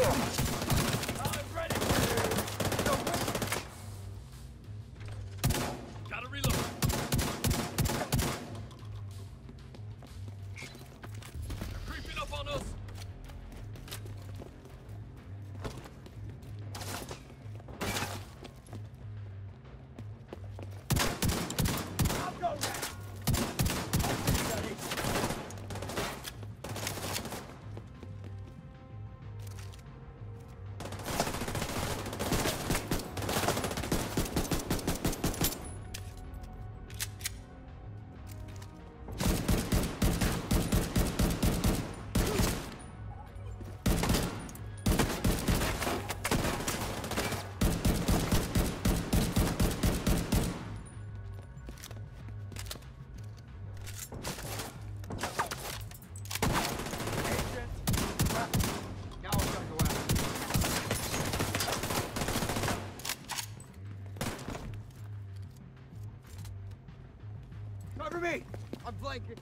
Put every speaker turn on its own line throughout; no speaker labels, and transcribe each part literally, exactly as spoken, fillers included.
Cover me! I'm flanking.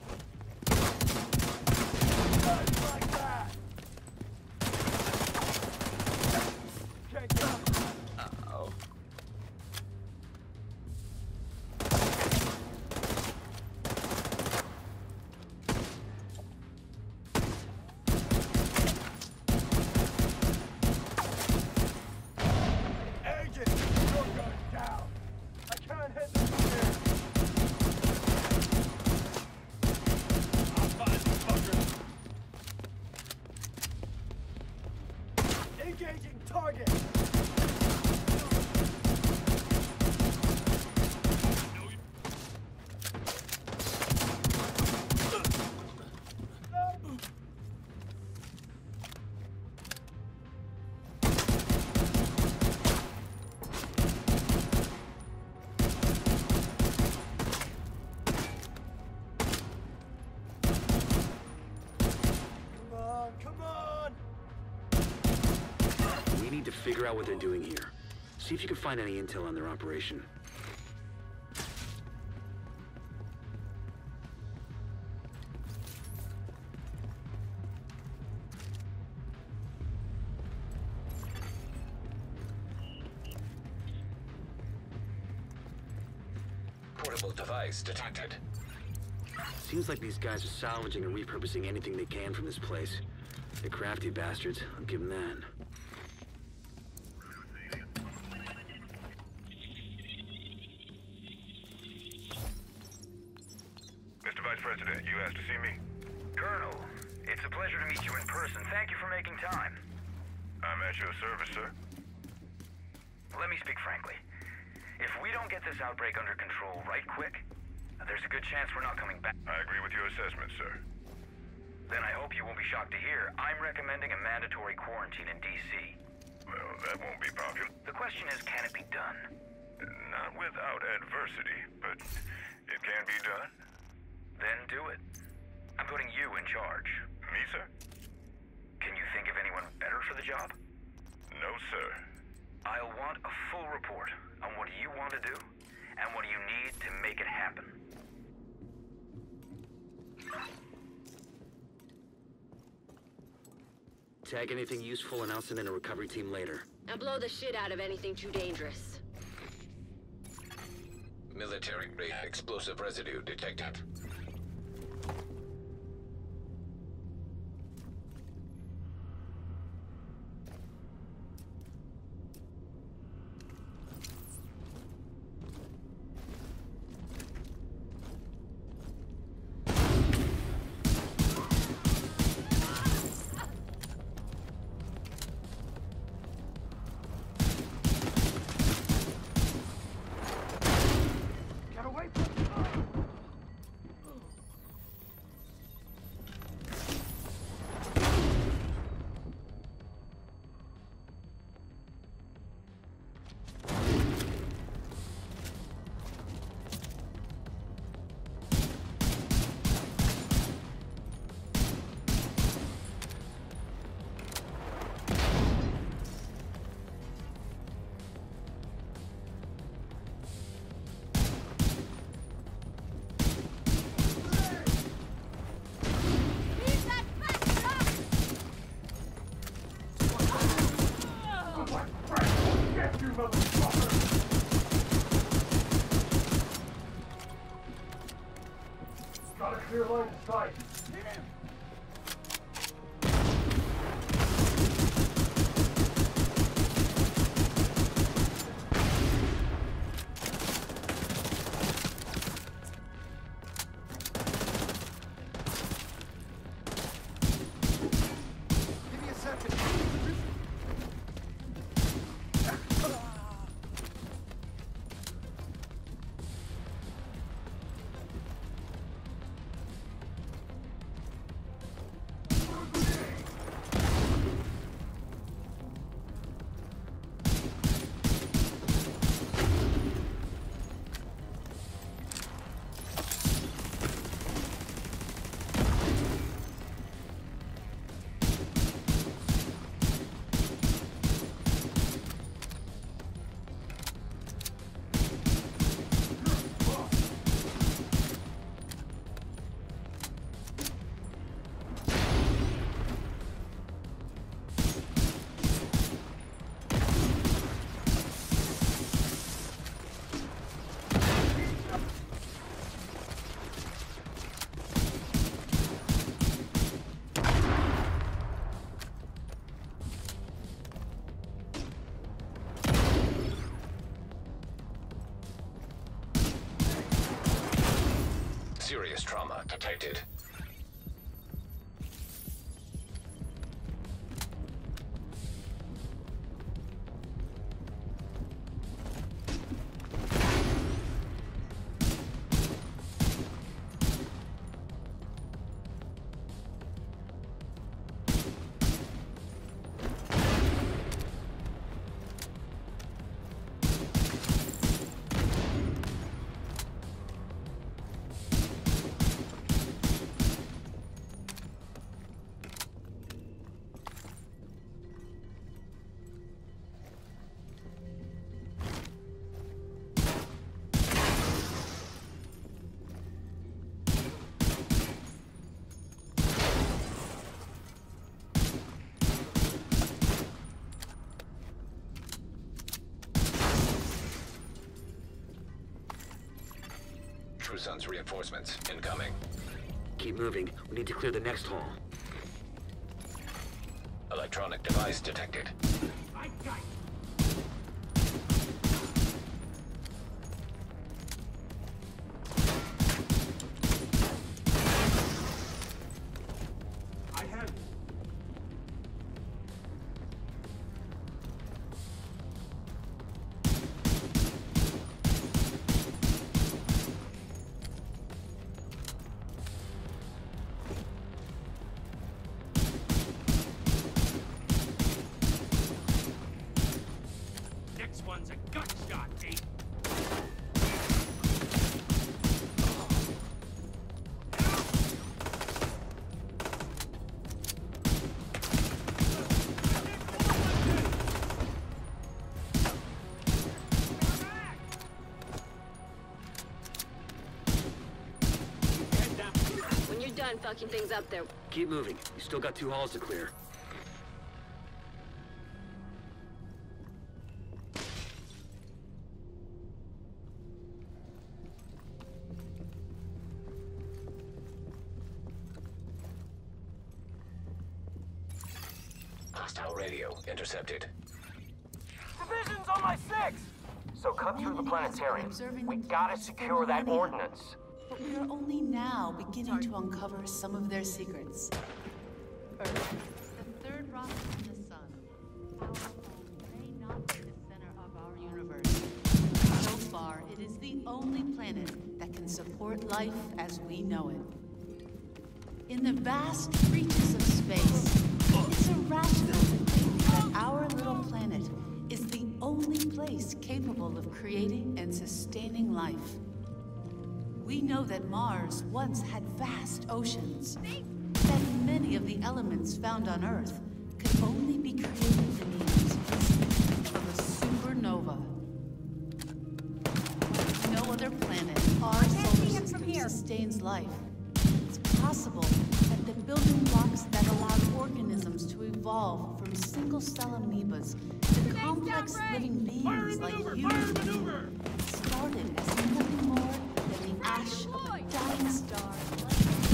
Just like that! Can't get up. Uh-oh. Agent! Your gun's down! I can't hit them from here! Engaging target! Come on, come on!
We need to figure out what they're doing here. See if you can find any intel on their operation.
Portable device detected.
Seems like these guys are salvaging and repurposing anything they can from this place. They're crafty bastards, I'll give them that.
Mister Vice President, you asked to see me?
Colonel, it's a pleasure to meet you in person. Thank you for making time.
I'm at your service, sir.
Let me speak frankly. If we don't get this outbreak under control right quick, there's a good chance we're not coming back.
I agree with your assessment, sir.
Then I hope you won't be shocked to hear I'm recommending a mandatory quarantine in D C.
Well, that won't be popular.
The question is, can it be done?
Not without adversity, but it can be done.
Then do it. I'm putting you in charge.
Me, sir?
Can you think of anyone better for the job?
No, sir.
I'll want a full report on what you want to do and what you need to make it happen.
Tag anything useful and I'll send in a recovery team later.
And blow the shit out of anything too dangerous.
Military-grade explosive residue detected.
Get away from me! Clear line of sight. Hit him! Give me a second.
Serious trauma detected. True Sun's reinforcements incoming.
Keep moving. We need to clear the next hall.
Electronic device detected.
I got you. I have it. Next one's a gut shot, Nate.
When you're done fucking things up there,
Keep moving. You still got two halls to clear.
Hostile radio intercepted.
Division's on my six! So cut through the planetarium. We gotta secure that ordnance.
But we are only now beginning to uncover some of their secrets. Earth, the third rock from the sun. Our home may not be the center of our universe. So far, it is the only planet that can support life as we know it. In the vast reaches of space, it's irrational to think that our little planet is the only place capable of creating and sustaining life. We know that Mars once had vast oceans, that many of the elements found on Earth could only be created in the instance of a supernova. No other planet, our solar system, sustains life. It's possible that the building blocks that allowed organisms to evolve from single-cell amoebas to complex living beings like you started as nothing more than the ash of a dying star.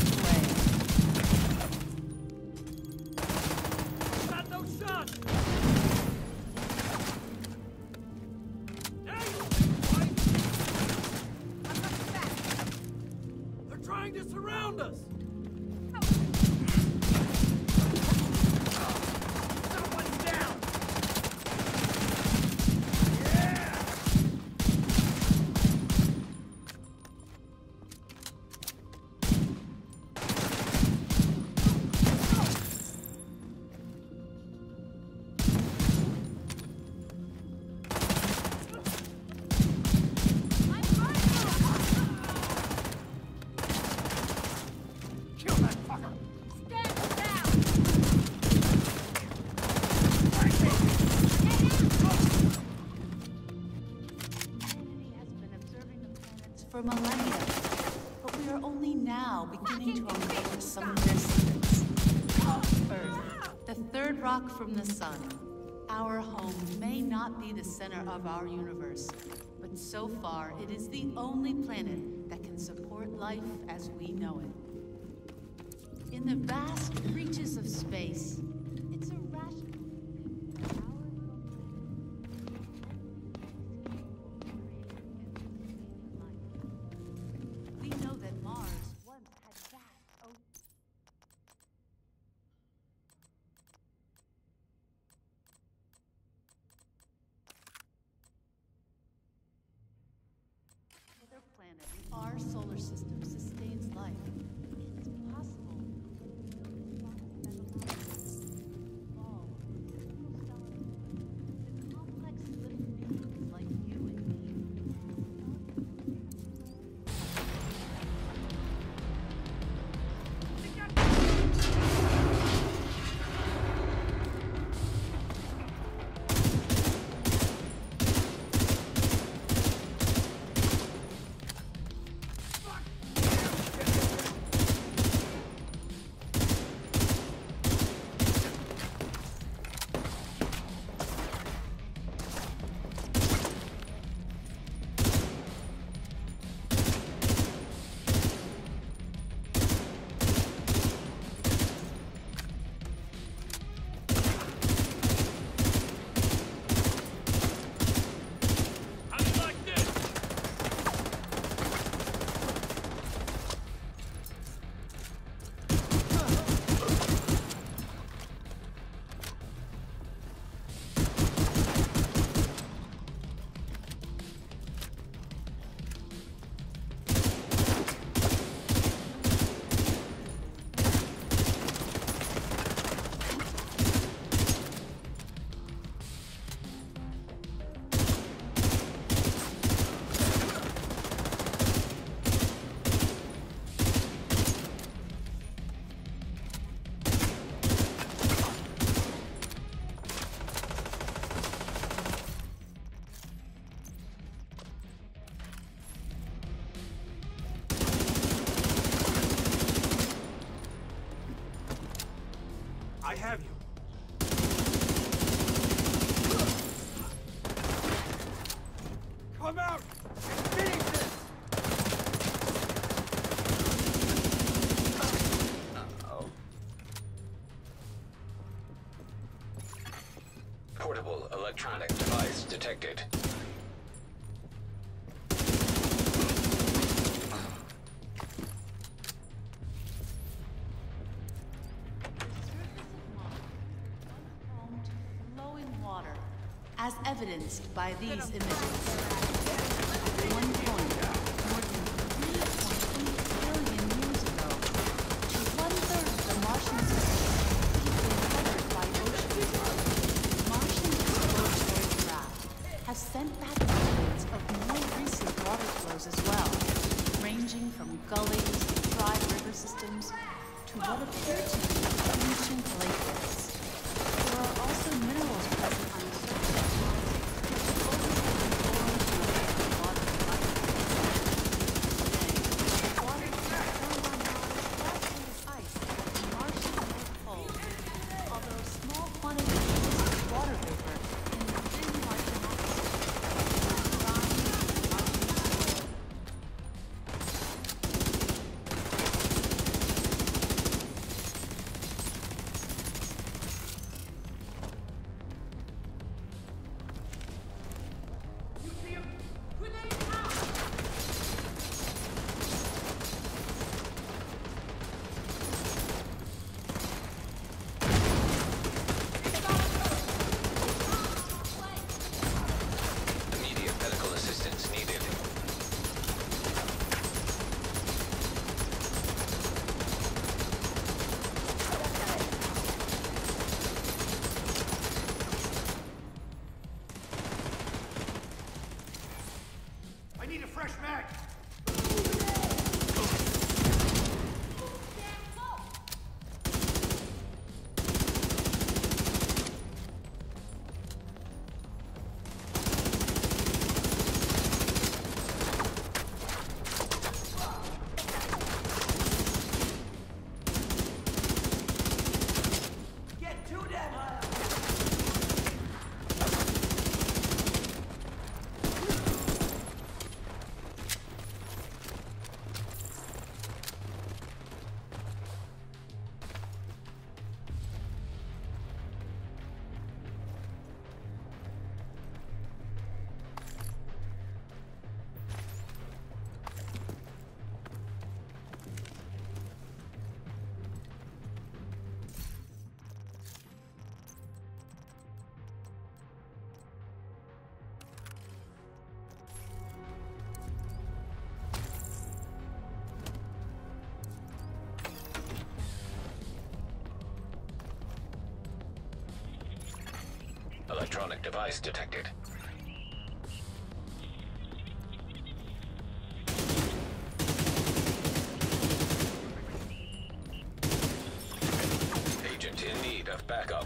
trying to surround us! Someone's down! Yeah! Kill that fucker!
Humanity has been observing the planets for millennia, but we are only now beginning to uncover some of their secrets. Earth, the third rock from the sun. Our home may not be the center of our universe, but so far it is the only planet that can support life as we know it. In the vast reaches of space, it's irrational. We know that Mars once had vast oceans. Other planet in our solar system sustains life. It's possible. Evolve single cell the complex living beings like you and me.
I have you. Come out and finish this!
Portable electronic device detected.
Home to flowing water, as evidenced by these images. At one point, more than three point eight billion years ago, one-third of the Martian system was covered by oceans. Martian exploratory craft have sent back evidence of more recent water flows as well, ranging from gullies and dry river systems to what appear to be ancient lakes. There are also minerals present on the surface of Mars, which only have been formed to affect water life. Today, water can be found on Mars largely as ice at the Martian North Pole, although small quantities of this water vapor in the thin Martian atmosphere are designed in Martian soil.
Electronic device detected. Agent in need of backup.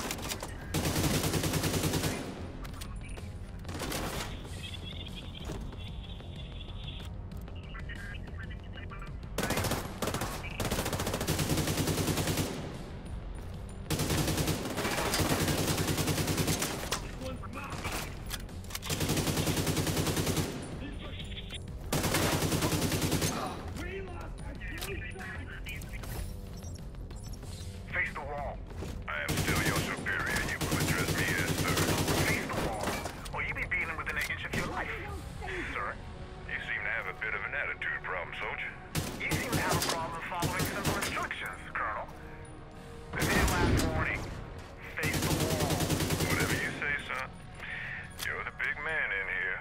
Face the wall. I am still your superior. You will address me as sir. Face the wall, or you be beaten within an inch of your life. Sir? You seem to have a bit of an attitude problem, soldier.
You seem to have a problem following simple instructions, Colonel. This is your last warning. Face the wall.
Whatever you say, son. You're the big man in here.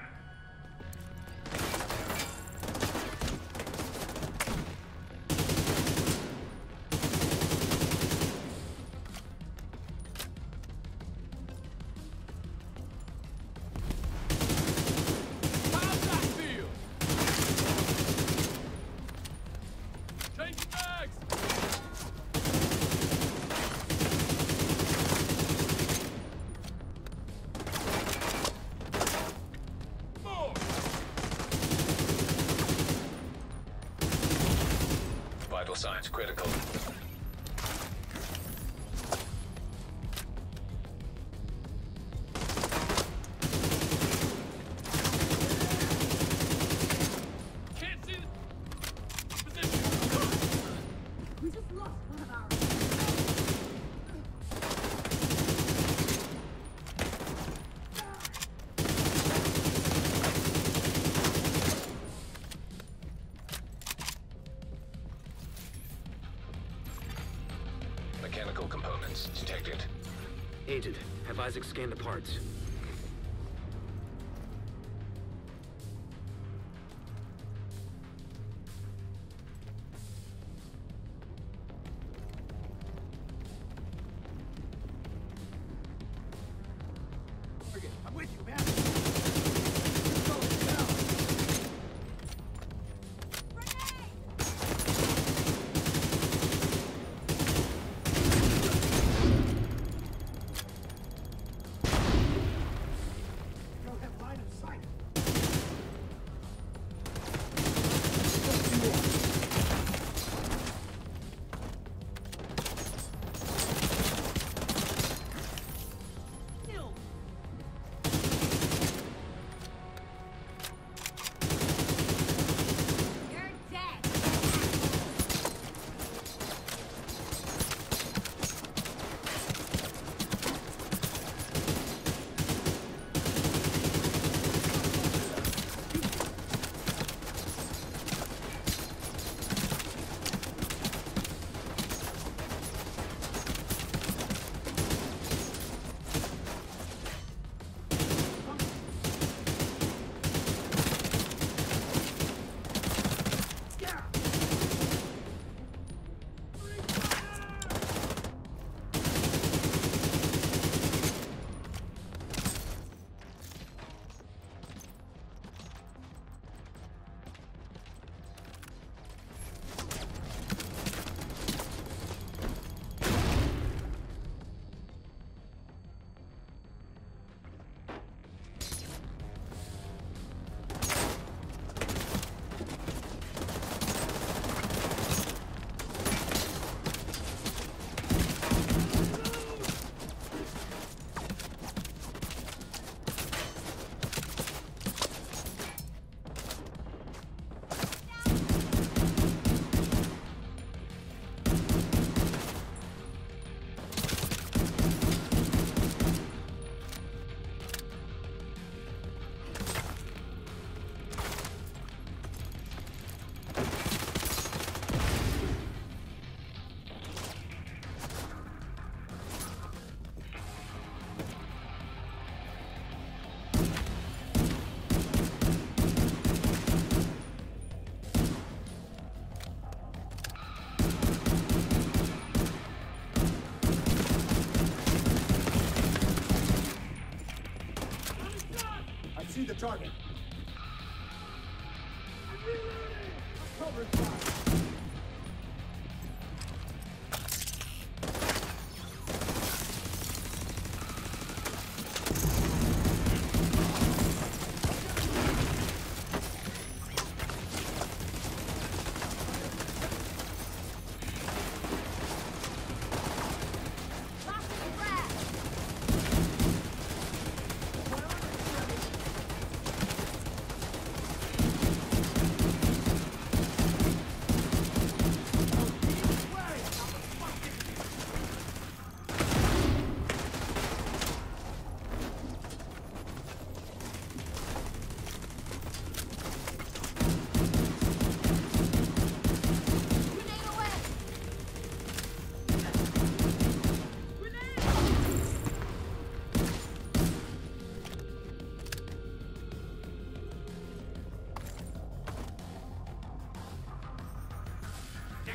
Vital signs critical.
Can't see the position. We just lost one of ours.
Mechanical components detected.
Agent, have Isaac scan the parts.
I'm with you, man.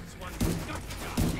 Next one. Gotcha.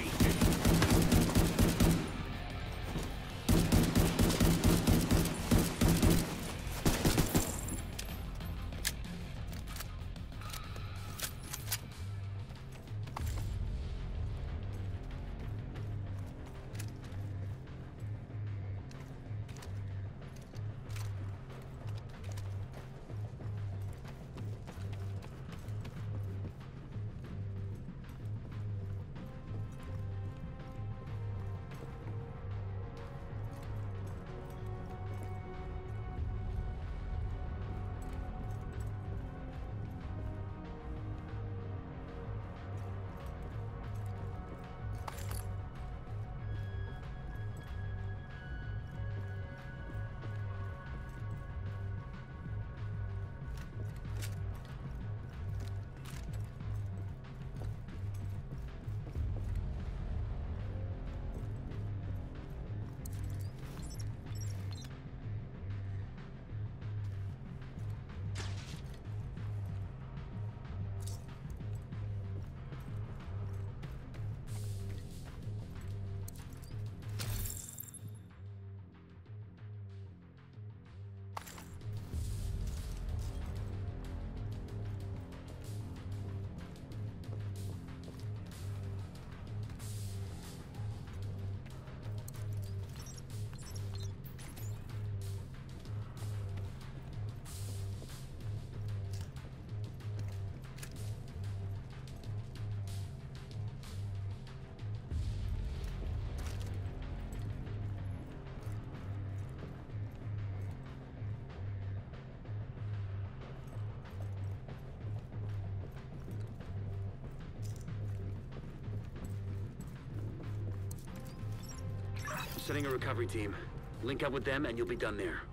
Setting a recovery team. Link up with them and you'll be done there.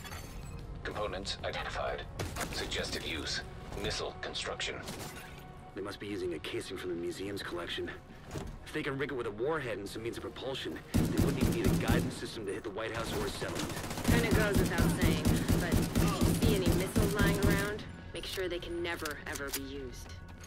Components identified. Suggested use. Missile construction.
They must be using a casing from the museum's collection. If they can rig it with a warhead and some means of propulsion, they wouldn't even need a guidance system to hit the White House or a settlement.
Kinda goes without saying, but if you see any missiles lying around, make sure they can never, ever be used.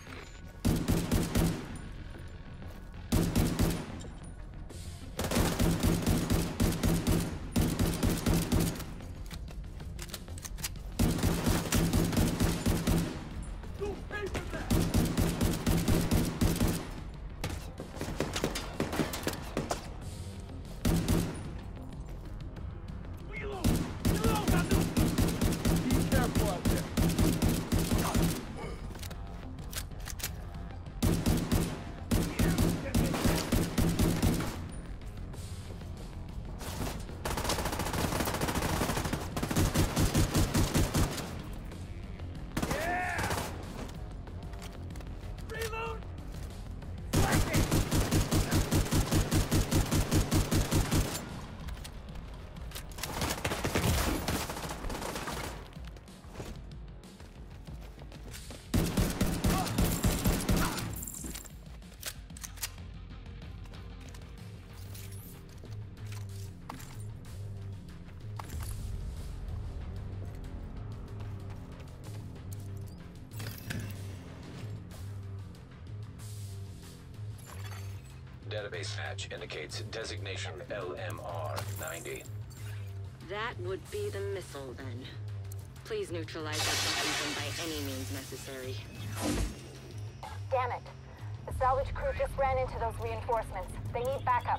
Database hatch indicates designation L M R ninety.
That would be the missile, then. Please neutralize that confusion by any means necessary.
Damn it. The salvage crew just ran into those reinforcements. They need backup.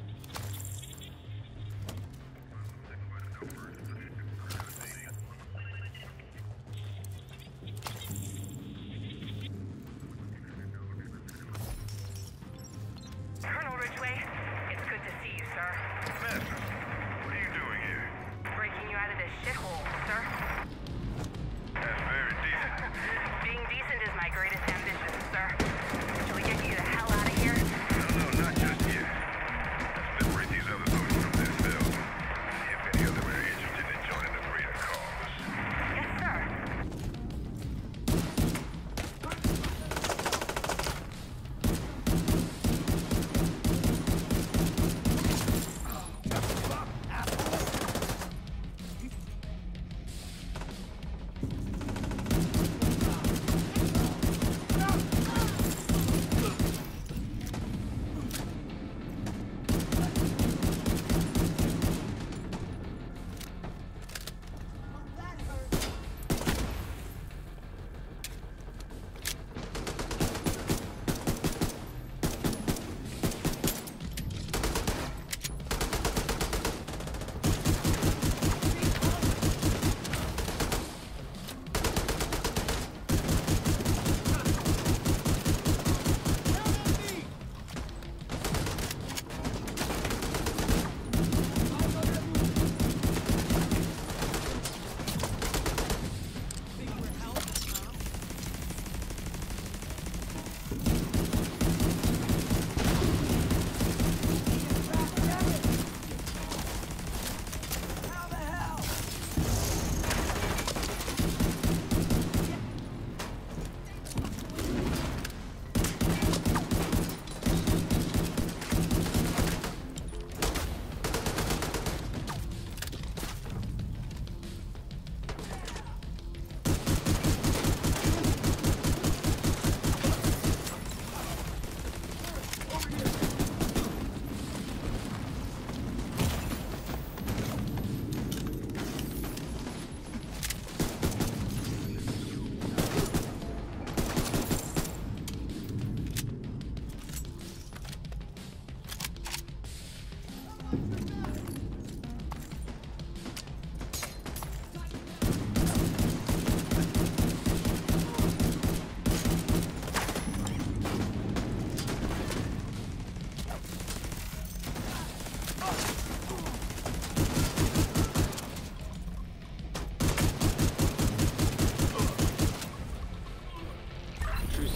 Colonel Ridgway, it's good to see you, sir.
Master, what are you doing here?
Breaking you out of this shithole, sir.
That's very decent.
Being decent is my greatest ambition, sir. Shall we get you the hell out of here?
No, no, not just yet.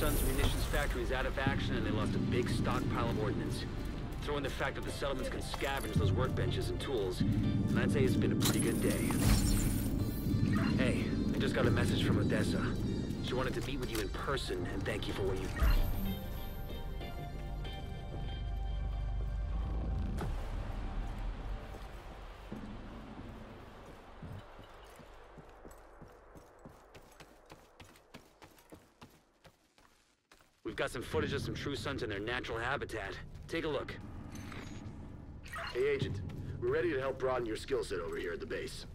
Sun's munitions factory is out of action and they lost a big stockpile of ordnance. Throw in the fact that the settlements can scavenge those workbenches and tools, and I'd say it's been a pretty good day. Hey, I just got a message from Odessa. She wanted to meet with you in person and thank you for what you've done. We've got some footage of some True Sons in their natural habitat. Take a look.
Hey, Agent. We're ready to help broaden your skill set over here at the base.